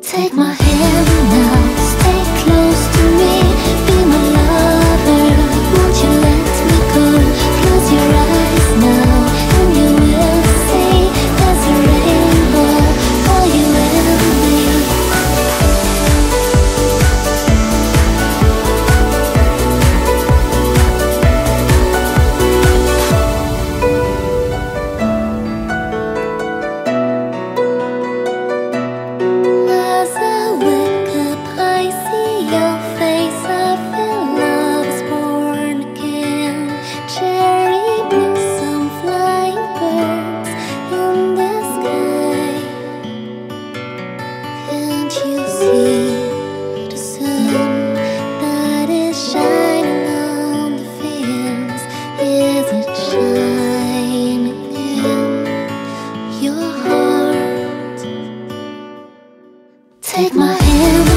Take my hand now, stay close to me, be my lover, won't you let me go? Close your eyes now, and you will see there's a rainbow for you and me. As I wake up, I see your face, I feel love is born again. Cherry blossom, flying birds in the sky. Can't you see the sun that is shining on the fields? Is it shining in your heart? Take my hand